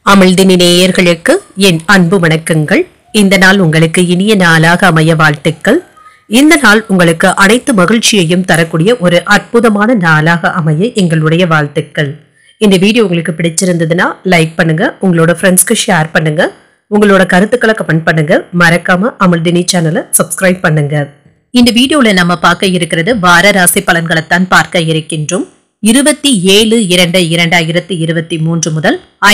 அமிழ்தினி நேயர்களுக்கு என் அன்பு வணக்கங்கள். இந்த நாள் உங்களுக்கு இனிய நாளாக அமைய வாழ்த்துக்கள். இந்த நாள் உங்களுக்கு அனைத்து மகிழ்ச்சியையும் தரக்கூடிய ஒரு அற்புதமான நாளாக அமைய எங்களுடைய வாழ்த்துக்கள். இந்த வீடியோ உங்களுக்கு பிடிச்சிருந்ததுன்னா லைக் பண்ணுங்க, உங்களோட ஃப்ரெண்ட்ஸ்க்கு ஷேர் பண்ணுங்க, உங்களோட கருத்துக்களை கமெண்ட் பண்ணுங்க. மறக்காம அமிழ்தினி சேனலை சப்ஸ்கிரைப் பண்ணுங்க. இந்த வீடியோல நம்ம பார்க்க இருக்கிறது வார ராசி பலன்களைத்தான் பார்க்க இருக்கின்றோம். 27/2/2023 முதல்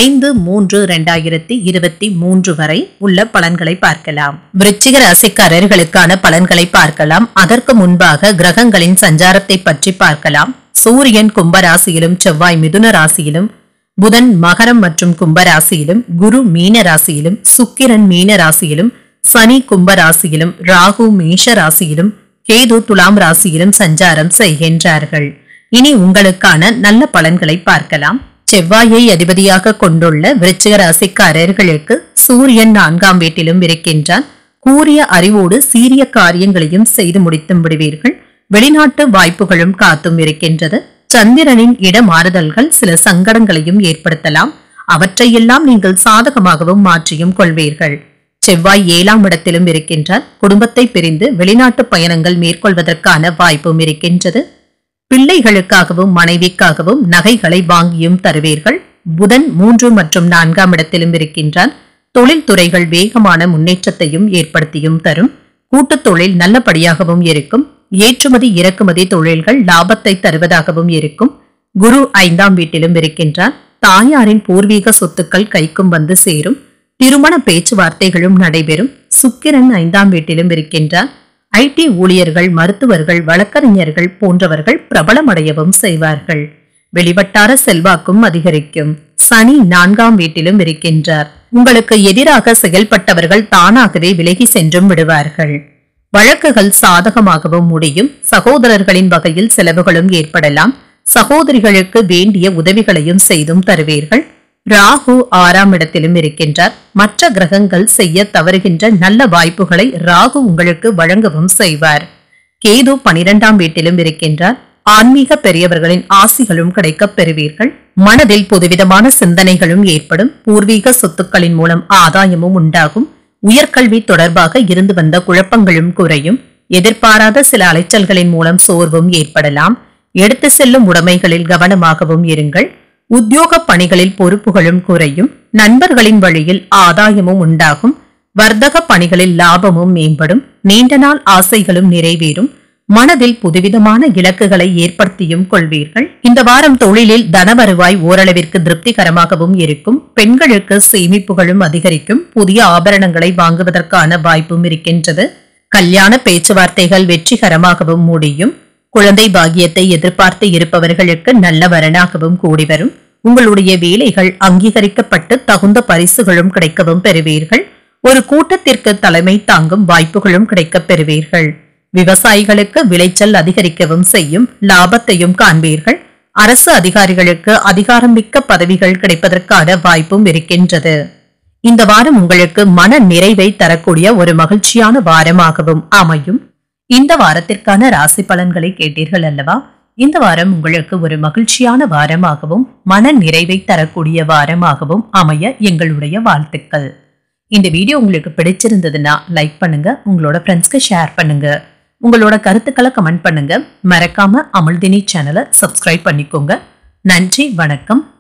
5/3/2023 வரை உள்ள பலன்களை பார்க்கலாம். விருச்சிக ராசிக்காரர்களுக்கான பலன்களை பார்க்கலாம். அதற்கு முன்பாக கிரகங்களின் சஞ்சாரத்தை பற்றி பார்க்கலாம். சூரியன் கும்பராசியிலும், செவ்வாய் மிதுன ராசியிலும், புதன் மகரம் மற்றும் கும்பராசியிலும், குரு மீன ராசியிலும், சுக்கிரன் மீன ராசியிலும், சனி கும்பராசியிலும், ராகு மேஷ ராசியிலும், கேது துலாம் ராசியிலும் சஞ்சாரம் செய்கின்றார்கள். இனி உங்களுக்கான நல்ல பலன்களை பார்க்கலாம். செவ்வாயை அதிபதியாக கொண்டுள்ள விருச்சிக ராசிக்காரர்களுக்கு சூரியன் 4ஆம் வீட்டிலும் இருக்கின்றான். கூறிய அறிவோடு சீரிய காரியங்களையும் செய்து முடித்தும் விடுவீர்கள். வெளிநாட்டு வாய்ப்புகளும் காத்தும் இருக்கின்றது. சந்திரனின் இடமாறுதல்கள் சில சங்கடங்களையும் ஏற்படுத்தலாம். அவற்றையெல்லாம் நீங்கள் சாதகமாகவும் மாற்றியும் கொள்வீர்கள். செவ்வாய் 7ஆம் இடத்திலும் இருக்கின்றார். குடும்பத்தை பிரிந்து வெளிநாட்டு பயணங்கள் மேற்கொள்வதற்கான வாய்ப்பும் இருக்கின்றது. பிள்ளைகளுக்காகவும் மனைவிக்காகவும் நகைகளை வாங்கியும் தருவீர்கள். புதன் 3 மற்றும் 4ஆம் இடத்திலும் இருக்கின்றான். தொழில்துறைகள் வேகமான முன்னேற்றத்தையும் ஏற்படுத்தியும் தரும். கூட்டுத் தொழில் நல்லபடியாகவும் இருக்கும். ஏற்றுமதி இறக்குமதி தொழில்கள் லாபத்தை தருவதாகவும் இருக்கும். குரு 5ஆம் வீட்டிலும் இருக்கின்றான். தாயாரின் பூர்வீக சொத்துக்கள் கைக்கும் வந்து சேரும். திருமண பேச்சுவார்த்தைகளும் நடைபெறும். சுக்கிரன் 5ஆம் வீட்டிலும் இருக்கின்றான். ஐடி ஊழியர்கள், மருத்துவர்கள், வழக்கறிஞர்கள் போன்றவர்கள் பிரபலமடையவும் செய்வார்கள். வெளிவட்டார செல்வாக்கும் அதிகரிக்கும். சனி 4ஆம் வீட்டிலும் இருக்கின்றார். உங்களுக்கு எதிராக செயல்பட்டவர்கள் தானாகவே விலகி சென்றும் விடுவார்கள். வழக்குகள் சாதகமாகவும் முடியும். சகோதரர்களின் வகையில் செலவுகளும் ஏற்படலாம். சகோதரிகளுக்கு வேண்டிய உதவிகளையும் செய்தும் தருவீர்கள். ராகு 6ஆம் இடத்திலும் இருக்கின்றார். மற்ற கிரகங்கள் செய்ய தவறுகின்ற நல்ல வாய்ப்புகளை ராகு உங்களுக்கு வழங்கவும் செய்வார். கேது 12ஆம் வீட்டிலும் இருக்கின்றார். ஆன்மீக பெரியவர்களின் ஆசிகளும் கிடைக்கப் பெறுவீர்கள். மனதில் புதுவிதமான சிந்தனைகளும் ஏற்படும். பூர்வீக சொத்துக்களின் மூலம் ஆதாயமும் உண்டாகும். உயர்கல்வி தொடர்பாக இருந்து வந்த குழப்பங்களும் குறையும். எதிர்பாராத சில அலைச்சல்களின் மூலம் சோர்வும் ஏற்படலாம். எடுத்து செல்லும் உடைமைகளில் கவனமாகவும் இருங்கள். உத்தியோக பணிகளில் பொறுப்புகளும் குறையும். நண்பர்களின் வழியில் ஆதாயமும் உண்டாகும். வர்த்தக பணிகளில் லாபமும் மேம்படும். நீண்ட நாள் ஆசைகளும் நிறைவேறும். மனதில் புதுவிதமான இலக்குகளை ஏற்படுத்தியும் கொள்வீர்கள். இந்த வாரம் தொழிலில் தனவருவாய் ஓரளவிற்கு திருப்திகரமாகவும் இருக்கும். பெண்களுக்கு சேமிப்புகளும் அதிகரிக்கும். புதிய ஆபரணங்களை வாங்குவதற்கான வாய்ப்பும் இருக்கின்றது. கல்யாண பேச்சுவார்த்தைகள் வெற்றிகரமாகவும் முடியும். குழந்தை பாக்கியத்தை எதிர்பார்த்து இருப்பவர்களுக்கு நல்ல வரனாகவும் கூடி வரும். உங்களுடைய வேலைகள் அங்கீகரிக்கப்பட்டு தகுந்த பரிசுகளும் கிடைக்கவும் பெறுவீர்கள். ஒரு கூட்டத்திற்கு தலைமை தாங்கும் வாய்ப்புகளும் கிடைக்கப் பெறுவீர்கள். விவசாயிகளுக்கு விளைச்சல் அதிகரிக்கவும் செய்யும். லாபத்தையும் காண்பீர்கள். அரசு அதிகாரிகளுக்கு அதிகாரமிக்க பதவிகள் கிடைப்பதற்கான வாய்ப்பும் இருக்கின்றது. இந்த வாரம் உங்களுக்கு மன நிறைவை தரக்கூடிய ஒரு மகிழ்ச்சியான வாரமாகவும் அமையும். இந்த வாரத்திற்கான ராசி பலன்களை கேட்டீர்கள் அல்லவா? இந்த வாரம் உங்களுக்கு ஒரு மகிழ்ச்சியான வாரமாகவும் மன நிறைவை தரக்கூடிய வாரமாகவும் அமைய எங்களுடைய வாழ்த்துக்கள். இந்த வீடியோ உங்களுக்கு பிடிச்சிருந்ததுன்னா லைக் பண்ணுங்க, உங்களோட ஃப்ரெண்ட்ஸ்க்கு ஷேர் பண்ணுங்க, உங்களோட கருத்துக்களை கமெண்ட் பண்ணுங்க. மறக்காம அமிழ்தினி சேனலை சப்ஸ்கிரைப் பண்ணிக்கோங்க. நன்றி, வணக்கம்.